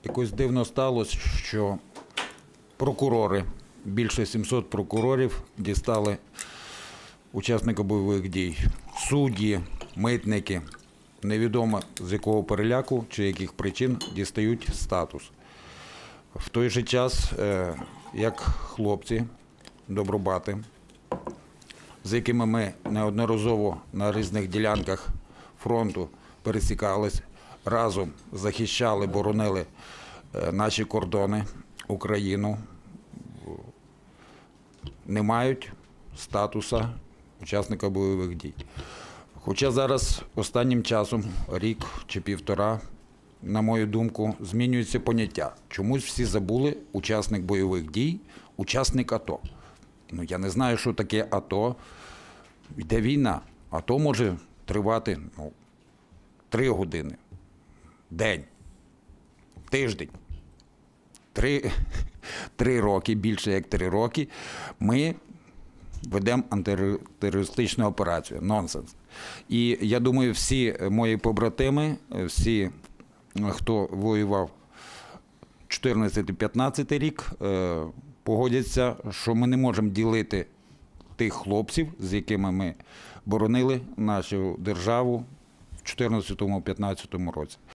Якось дивно сталося, що прокурори, більше 700 прокурорів дістали учасника бойових дій. Судді, митники, невідомо з якого переляку чи яких причин дістають статус. В той же час, як хлопці, добробати, з якими ми неодноразово на різних ділянках фронту пересікались, разом захищали, боронили наші кордони, Україну, не мають статусу учасника бойових дій. Хоча зараз останнім часом, рік чи півтора, на мою думку, змінюється поняття. Чомусь всі забули учасник бойових дій, учасник АТО. Я не знаю, що таке АТО. Йде війна. АТО може тривати 3 години, день, тиждень. 3 роки, більше як 3 роки, ми ведемо антитерористичну операцію. Нонсенс. І я думаю, всі мої побратими, всі, хто воював 14-15 рік, погодяться, що ми не можемо ділити тих хлопців, з якими ми боронили нашу державу в 14-15 році.